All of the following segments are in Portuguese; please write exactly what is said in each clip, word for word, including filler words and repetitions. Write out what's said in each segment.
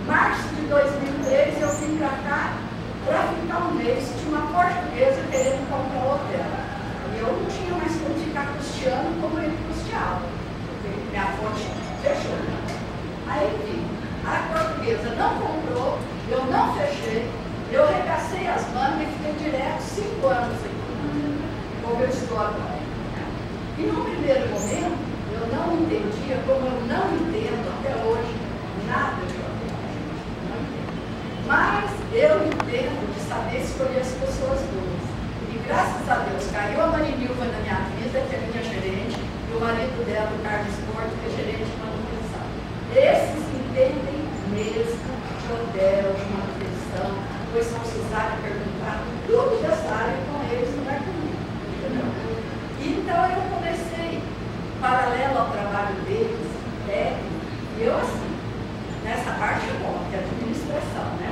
Março de dois mil e três eu vim para cá para ficar um mês. Tinha uma portuguesa querendo comprar o hotel. E eu não tinha mais como ficar custeando como ele custeava. Porque minha fonte fechou. Aí vim. A portuguesa não comprou, eu não fechei, eu regacei as mangas e fiquei direto cinco anos aqui, como eu estou agora. E no primeiro momento, eu não entendia, como eu não entendo até hoje, nada de hotel. Não entendo. Mas eu entendo de saber escolher as pessoas boas. E graças a Deus, caiu a Marinilva na minha vida, que é minha gerente, e o marido dela, o Carlos Porto, que é gerente de manutenção. Esses entendem mesmo de hotel, de manutenção, pois são Suzana perguntar tudo dessa área com eles, não é comigo. Entendeu? Então eu comecei, paralelo ao trabalho deles, técnico, e eu assim, nessa parte é bom, que é administração, né?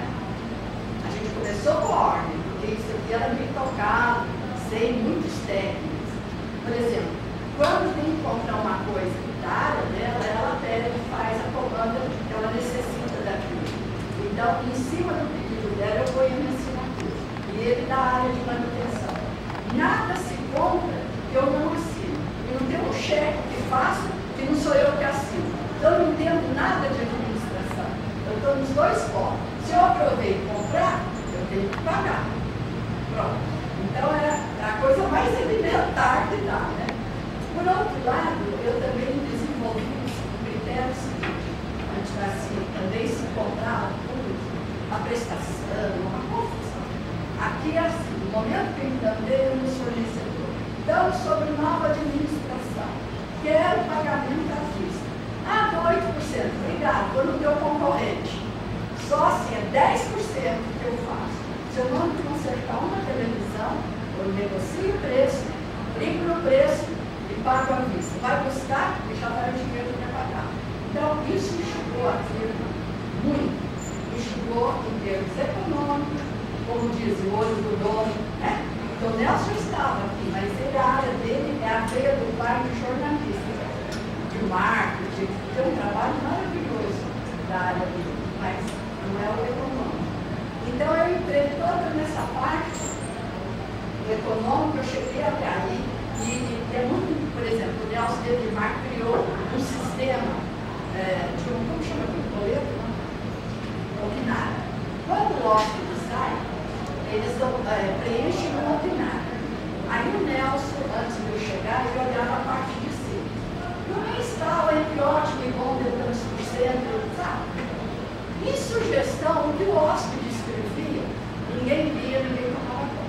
A gente começou com ordem, porque isso aqui era meio tocado, sei muitos técnicos. Por exemplo, quando tem que comprar uma coisa da área dela, ela pega e faz a comanda que ela necessita daquilo. Então, em cima do pedido dela, eu vou me assinatura. E ele da área de manutenção. Nada se compra que eu não assino. E não tem um cheque que faço que não sou eu que assino. Então, eu não entendo nada de administração. Eu estou nos dois pontos. Se eu aprovei comprar, eu tenho que pagar. Pronto. Então, é a coisa mais elementar que dá, né? Por outro lado, eu também desenvolvi um critério seguinte, antes assim, também se comprar tudo, a prestação, uma confusão. Aqui é assim, no momento que eu entendei no fornecedor, então sobre nova administração, quero pagamento à vista. Ah, dou oito por cento, obrigado, vou no teu concorrente. Só assim, é dez por cento que eu faço. Se eu não consertar uma televisão, eu negocio o preço, brinco no preço, pago à vista. Vai buscar e já vai o dinheiro para pagar. Então, isso enxugou a firma muito. Enxugou em termos econômicos, como diz o olho do dono, né? Então, o Nelson estava aqui, mas ele, a área dele é a veia do pai de jornalista, de marketing, tem um trabalho maravilhoso da área dele, mas não é o econômico. Então, eu entrei toda nessa parte econômica, eu cheguei até aí. E é muito, por exemplo, o Nelson Edmar criou um sistema é, de um, como chama aqui, boleto, não? Opinário. Quando o hóspede sai, eles dão, é, preenchem o opinário. Aí o Nelson, antes de eu chegar, ele olhava a parte de cima. No mês tal, entre ótimo e bom, deu tantos por cento, sabe? Em sugestão, o que o hóspede escrevia, ninguém via, ninguém tomava conta.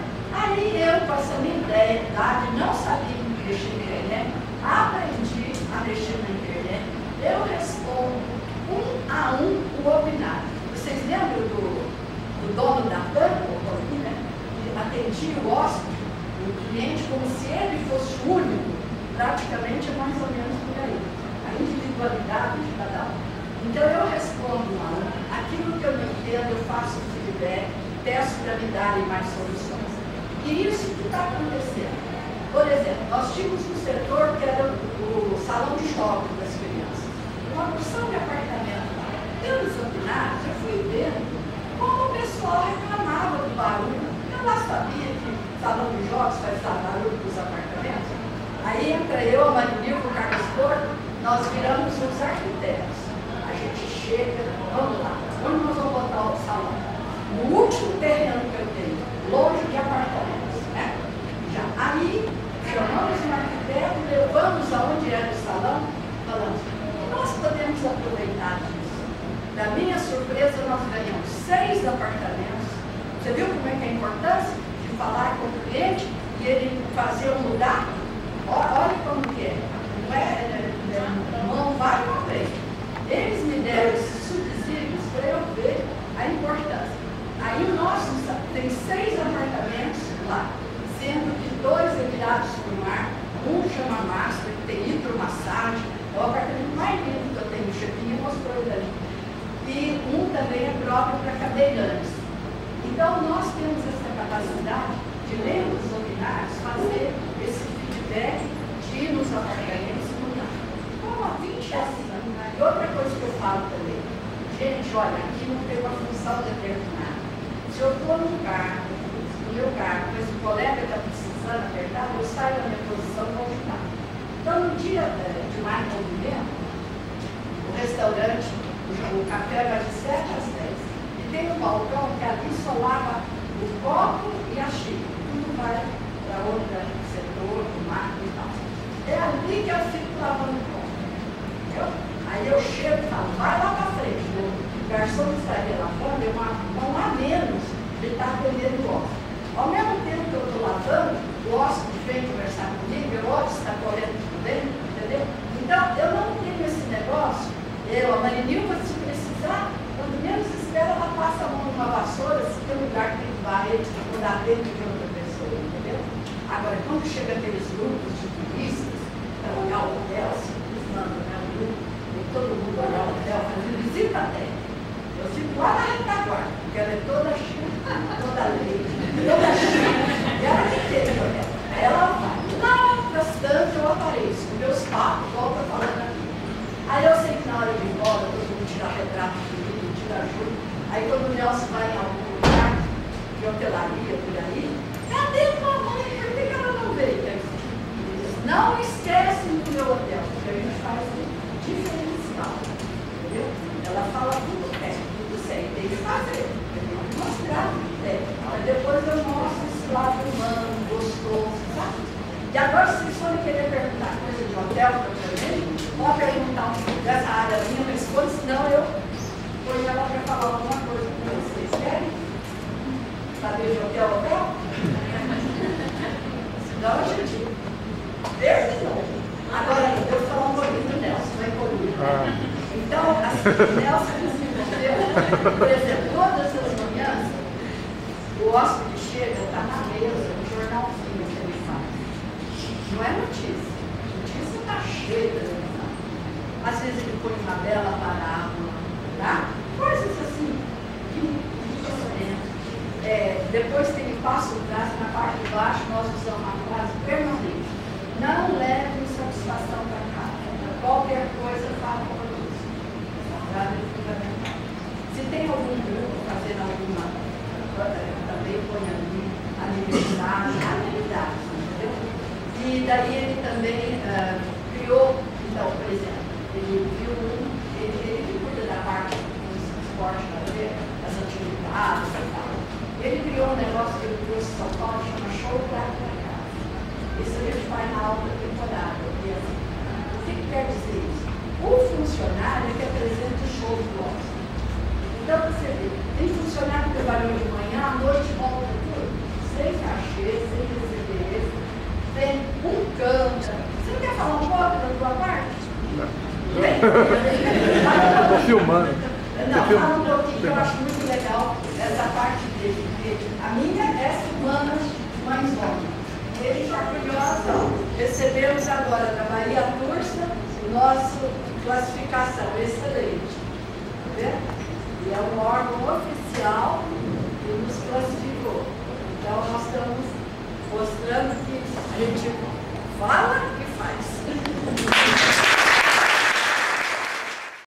Aí eu, com essa minha ideia, não sabia mexer na internet, aprendi a mexer na internet, eu respondo um a um o opinário. Vocês lembram do, do dono da Tampa, né? Que atendia o hóspede, o cliente, como se ele fosse o único, praticamente é mais ou menos por aí. A individualidade de cada um. Então eu respondo um a um, aquilo que eu não entendo, eu faço feedback, peço para me darem mais soluções. E isso que está acontecendo. Por exemplo, nós tínhamos um setor que era o, o salão de jogos das crianças. Uma porção de apartamento lá. Eu, nos opinários, eu fui vendo como o pessoal reclamava do barulho. Eu lá sabia que salão de jogos faz barulho para os apartamentos. Aí entra eu, a Marinilva, o Carlos Porto, nós viramos os arquitetos. A gente chega, vamos lá, onde nós vamos botar o salão? No último terreno que eu tenho, longe de apartamentos, né? Já. Aí, chamamos um arquiteto, levamos aonde era o salão, falamos, nós podemos aproveitar disso. Da minha surpresa, nós ganhamos seis apartamentos. Você viu como é que é a importância de falar com o cliente e ele fazer um lugar? Olha como que é. Não é, não vai uma vez. Eles me deram esses subsídios para eu ver a importância. Aí o nosso tem seis apartamentos lá, sendo que dois é virados para o mar, um chama Master, que tem hidromassagem, é o apartamento mais lindo que eu tenho, o Chepinho mostrou ele ali. E um também é próprio para cadeirantes. Então nós temos essa capacidade de ler os opinários, fazer esse feedback de ir nos apartamentos e mudar. Como a vinte é assim. E outra coisa que eu falo também, gente, olha, aqui não tem uma função determinada. Se eu estou no carro, no meu carro, mas o colega está precisando apertar, eu saio da minha posição e vou ajudar. Então, no dia de mais movimento, o restaurante, o café vai de sete às dez. E tem um balcão que ali só lava o copo e a xícara. Tudo vai para outro setor, o máquina e tal. É ali que eu fico lavando o copo. Entendeu? Aí eu chego e falo, vai lá para frente. O garçom que está ali lavando é uma mão a menos de estar atendendo o hóspede. Ao mesmo tempo que eu estou lavando, o hóspede vem conversar comigo, o hóspede está correndo por dentro, entendeu? Então, eu não tenho esse negócio. Eu, a Marinilva, se precisar, quando menos espera, ela passa a mão numa vassoura, se tem um lugar que tem que varrer, ou dar dentro de outra pessoa, entendeu? Agora, quando chega aqueles grupos de turistas, para olhar o hotel, assim, eles mandam, né, um grupo, e todo mundo olhar o hotel, fazendo visita técnica. Eu fico lá na retaguarda, porque ela é toda chique, toda leite, toda chique, e ela que tem o hotel. Aí ela vai, lá para tanto eu apareço, com meus papos, volta falando aqui. Aí eu sei que na hora de ir embora, todo mundo tira retrato de mim, tira ajuda. Aí quando o Nelson vai em algum lugar, de hotelaria, por aí, cadê a mamãe? Por que ela não veio? Eles não esquecem do meu hotel, porque a gente faz um diferencial, entendeu? Ela fala tudo é, tudo sei, tem que fazer, tem que mostrar, é. Mas depois eu mostro esse lado humano, gostoso, sabe? E agora, se vocês forem querer perguntar coisa de hotel para mim, pode perguntar dessa área minha, mas quando, senão eu ponho ela para falar alguma coisa para vocês. Querem saber de hotel hotel? Senão eu já digo. Desde novo. Agora, eu vou falar um pouquinho do Nelson, vai comigo. Ah. Então, assim, o Nelson desenvolveu, por exemplo, todas as manhãs, o hóspede chega, está na mesa, no jornalzinho que ele faz. Não é notícia. Notícia está cheia de televisão. Às vezes ele põe uma bela parábola, tá? Coisas assim, que diferentes. É, depois tem passo atrás, na parte de baixo, nós usamos uma frase permanente. Não leve insatisfação para casa. Qualquer coisa, fala por isso. Essa frase é fundamental. Se tem algum grupo fazendo alguma coisa, também põe ali aniversário, amenidades, entendeu? E daí ele também uh, criou, então, por exemplo, ele viu um, ele, ele que cuida da parte do esporte, das atividades e tal. Ele criou um negócio que ele trouxe em São Paulo, chama Show Prato para Casa. Isso a gente faz na alta temporada. E assim, o que, que quer dizer isso? O funcionário é que apresenta o show do hóspede. Então, você vê, tem funcionário que trabalhou de manhã, à noite volta tudo, sem cachê, sem receber, tem um canto. Você não quer falar um pouco da tua parte? Não. Estou filmando. Não, fala um pouquinho, que eu acho muito legal essa parte dele. A minha é Humanas Mãezona. Ele está curioso. Recebemos agora da Maria Tursa o nosso classificação excelente. Tá vendo? E é um órgão oficial que nos classificou. Então nós estamos mostrando que a gente fala